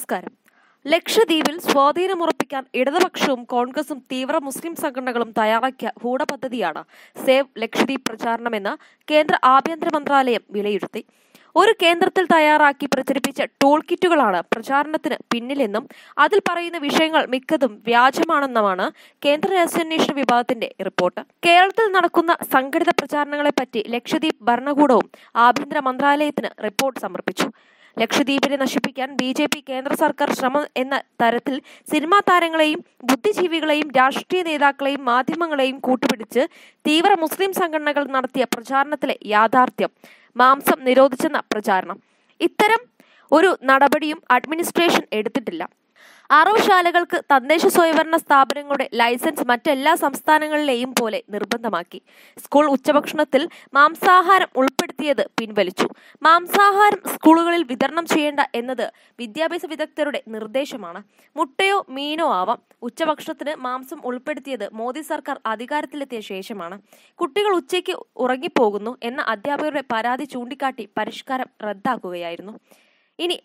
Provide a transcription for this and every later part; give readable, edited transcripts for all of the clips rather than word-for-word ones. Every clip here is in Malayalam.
നമസ്കാരം. ലക്ഷദ്വീപിൽ സ്വാധീനമുറപ്പിക്കാൻ ഇടതുപക്ഷവും കോൺഗ്രസും തീവ്ര മുസ്ലിം സംഘടനകളും തയ്യാറാക്കിയ ഗൂഢപദ്ധതിയാണ് സേവ് ലക്ഷദ്വീപ് പ്രചാരണമെന്ന് കേന്ദ്ര ആഭ്യന്തര മന്ത്രാലയം വിലയിരുത്തി. ഒരു കേന്ദ്രത്തിൽ തയ്യാറാക്കി പ്രചരിപ്പിച്ച ടൂൾ കിറ്റുകളാണ് പ്രചാരണത്തിന് പിന്നിലെന്നും അതിൽ പറയുന്ന വിഷയങ്ങൾ മിക്കതും വ്യാജമാണെന്നുമാണ് കേന്ദ്ര രഹസ്യാന്വേഷണ വിഭാഗത്തിന്റെ റിപ്പോർട്ട്. കേരളത്തിൽ നടക്കുന്ന സംഘടിത പ്രചാരണങ്ങളെപ്പറ്റി ലക്ഷദ്വീപ് ഭരണകൂടവും ആഭ്യന്തര മന്ത്രാലയത്തിന് റിപ്പോർട്ട് സമർപ്പിച്ചു. ലക്ഷദ്വീപിനെ നശിപ്പിക്കാൻ BJP കേന്ദ്ര സർക്കാർ ശ്രമം എന്ന തരത്തിൽ സിനിമാ താരങ്ങളെയും ബുദ്ധിജീവികളെയും രാഷ്ട്രീയ നേതാക്കളെയും മാധ്യമങ്ങളെയും കൂട്ടുപിടിച്ച് തീവ്ര മുസ്ലിം സംഘടനകൾ നടത്തിയ പ്രചാരണത്തിലെ യാഥാർത്ഥ്യം മാംസം നിരോധിച്ചെന്ന പ്രചാരണം. ഇത്തരം ഒരു നടപടിയും അഡ്മിനിസ്ട്രേഷൻ എടുത്തിട്ടില്ല. അറവുശാലകൾക്ക് തദ്ദേശ സ്വയംഭരണ സ്ഥാപനങ്ങളുടെ ലൈസൻസ് മറ്റെല്ലാ സംസ്ഥാനങ്ങളിലെയും പോലെ നിർബന്ധമാക്കി. സ്കൂൾ ഉച്ചഭക്ഷണത്തിൽ മാംസാഹാരം ഉൾപ്പെടുത്തിയത് പിൻവലിച്ചു. മാംസാഹാരം സ്കൂളുകളിൽ വിതരണം ചെയ്യേണ്ട എന്നത് വിദ്യാഭ്യാസ വിദഗ്ധരുടെ നിർദ്ദേശമാണ്. മുട്ടയോ മീനോ ആവാം. ഉച്ചഭക്ഷണത്തിന് മാംസം ഉൾപ്പെടുത്തിയത് മോദി സർക്കാർ അധികാരത്തിലെത്തിയ ശേഷമാണ്. കുട്ടികൾ ഉച്ചയ്ക്ക് ഉറങ്ങിപ്പോകുന്നു എന്ന അധ്യാപകരുടെ പരാതി ചൂണ്ടിക്കാട്ടി പരിഷ്കാരം റദ്ദാക്കുകയായിരുന്നു. ഇനി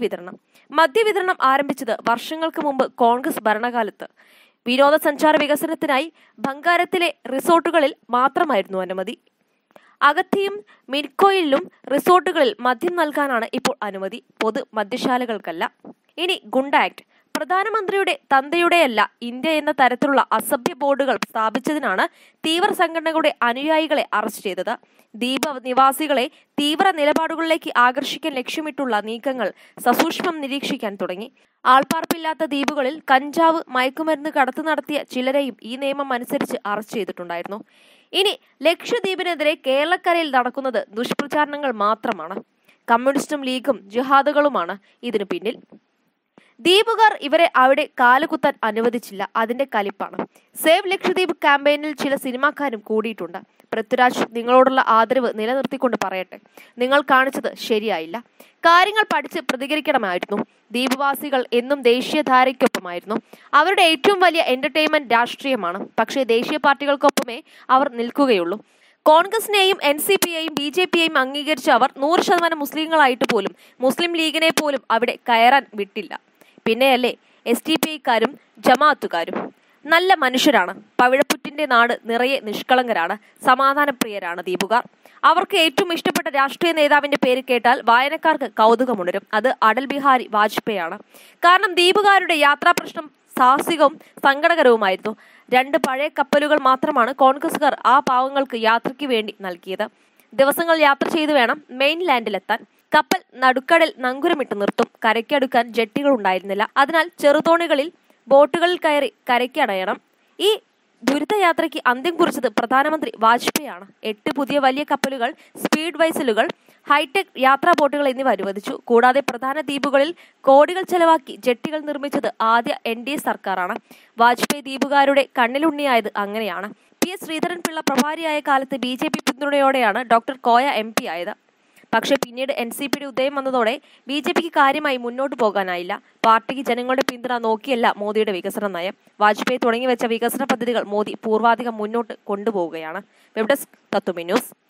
മദ്യവിതരണം ആരംഭിച്ചത് വർഷങ്ങൾക്ക് മുമ്പ് കോൺഗ്രസ് ഭരണകാലത്ത്. വിനോദസഞ്ചാര വികസനത്തിനായി ബംഗാരത്തിലെ റിസോർട്ടുകളിൽ മാത്രമായിരുന്നു അനുമതി. അഗത്തിയും മിൻകോയിലും റിസോർട്ടുകളിൽ മദ്യം നൽകാനാണ് ഇപ്പോൾ അനുമതി, പൊതു മദ്യശാലകൾക്കല്ല. ഇനി ഗുണ്ട ആക്ട്. പ്രധാനമന്ത്രിയുടെ തന്തയുടെയല്ല ഇന്ത്യ എന്ന തരത്തിലുള്ള അസഭ്യ ബോർഡുകൾ സ്ഥാപിച്ചതിനാണ് തീവ്ര സംഘടനകളുടെ അനുയായികളെ അറസ്റ്റ് ചെയ്തത്. ദ്വീപ് നിവാസികളെ തീവ്ര നിലപാടുകളിലേക്ക് ആകർഷിക്കാൻ ലക്ഷ്യമിട്ടുള്ള നീക്കങ്ങൾ സസൂക്ഷ്മം നിരീക്ഷിക്കാൻ തുടങ്ങി. ആൾപ്പാർപ്പില്ലാത്ത ദ്വീപുകളിൽ കഞ്ചാവ്, മയക്കുമരുന്ന് കടത്തു നടത്തിയ ചിലരെയും ഈ നിയമം അനുസരിച്ച് അറസ്റ്റ് ചെയ്തിട്ടുണ്ടായിരുന്നു. ഇനി ലക്ഷദ്വീപിനെതിരെ കേരളക്കരയിൽ നടക്കുന്നത് ദുഷ്പ്രചാരണങ്ങൾ മാത്രമാണ്. കമ്മ്യൂണിസ്റ്റും ലീഗും ജിഹാദുകളുമാണ് ഇതിനു പിന്നിൽ. ദ്വീപുകാർ ഇവരെ അവിടെ കാലുകുത്താൻ അനുവദിച്ചില്ല, അതിന്റെ കലിപ്പാണ്. സേവ് ലക്ഷദ്വീപ് ക്യാമ്പയിനിൽ ചില സിനിമാക്കാരും കൂടിയിട്ടുണ്ട്. പൃഥ്വിരാജ് നിങ്ങളോടുള്ള ആദരവ് നിലനിർത്തിക്കൊണ്ട് പറയട്ടെ, നിങ്ങൾ കാണിച്ചത് ശരിയായില്ല. കാര്യങ്ങൾ പഠിച്ച് പ്രതികരിക്കണമായിരുന്നു. ദ്വീപുവാസികൾ എന്നും ദേശീയധാരയ്ക്കൊപ്പമായിരുന്നു. അവരുടെ ഏറ്റവും വലിയ എന്റർടൈൻമെന്റ് രാഷ്ട്രീയമാണ്. പക്ഷേ ദേശീയ പാർട്ടികൾക്കൊപ്പമേ അവർ നിൽക്കുകയുള്ളൂ. കോൺഗ്രസിനെയും NCPയെയും BJPയെയും അംഗീകരിച്ച അവർ 100% മുസ്ലിങ്ങളായിട്ട് പോലും മുസ്ലിം ലീഗിനെ പോലും അവിടെ കയറാൻ വിട്ടില്ല. പിന്നെയല്ലേ SDPക്കാരും ജമാഅത്തുകാരും. നല്ല മനുഷ്യരാണ്. പവിഴപ്പുറ്റിന്റെ നാട് നിറയെ നിഷ്കളങ്കരാണ്. സമാധാനപ്രിയരാണ് ദ്വീപുകാർ. അവർക്ക് ഏറ്റവും ഇഷ്ടപ്പെട്ട രാഷ്ട്രീയ നേതാവിന്റെ പേര് കേട്ടാൽ വായനക്കാർക്ക് കൗതുകമുണരും. അത് അടൽ ബിഹാരി വാജ്പേയി ആണ്. കാരണം ദ്വീപുകാരുടെ യാത്രാ പ്രശ്നം സാഹസികവും സങ്കടകരവുമായിരുന്നു. 2 പഴയ കപ്പലുകൾ മാത്രമാണ് കോൺഗ്രസുകാർ ആ പാവങ്ങൾക്ക് യാത്രയ്ക്ക് വേണ്ടി നൽകിയത്. ദിവസങ്ങൾ യാത്ര ചെയ്തു വേണം മെയിൻലാൻഡിലെത്താൻ. കപ്പൽ നടുക്കടൽ നങ്കുരമിട്ട് നിർത്തും. കരയ്ക്കടുക്കാൻ ജെട്ടികൾ ഉണ്ടായിരുന്നില്ല. അതിനാൽ ചെറുതോണികളിൽ ബോട്ടുകളിൽ കയറി കരയ്ക്കടയണം. ഈ ദുരിതയാത്രയ്ക്ക് അന്ത്യം കുറിച്ചത് പ്രധാനമന്ത്രി വാജ്പേയി ആണ്. 8 പുതിയ വലിയ കപ്പലുകൾ, സ്പീഡ് വൈസലുകൾ, ഹൈടെക് യാത്രാ ബോട്ടുകൾ എന്നിവ അനുവദിച്ചു. കൂടാതെ പ്രധാന ദ്വീപുകളിൽ കോടികൾ ചെലവാക്കി ജെട്ടികൾ നിർമ്മിച്ചത് ആദ്യ NDA സർക്കാരാണ്. വാജ്പേയി ദ്വീപുകാരുടെ കണ്ണിലുണ്ണിയായത് അങ്ങനെയാണ്. PS ശ്രീധരൻപിള്ള പ്രഭാരിയായ കാലത്ത് BJP പിന്തുണയോടെയാണ് ഡോക്ടർ കോയ MP ആയത്. പക്ഷെ പിന്നീട് NCPയുടെ ഉദയം വന്നതോടെ BJPക്ക് കാര്യമായി മുന്നോട്ട് പോകാനായില്ല. പാർട്ടിക്ക് ജനങ്ങളുടെ പിന്തുണ നോക്കിയല്ല മോദിയുടെ വികസന നയം. വാജ്പേയി തുടങ്ങിവെച്ച വികസന പദ്ധതികൾ മോദി പൂർവാധികം മുന്നോട്ട് കൊണ്ടുപോവുകയാണ്. വെബ് ഡെസ്ക് തത്വമി ന്യൂസ്.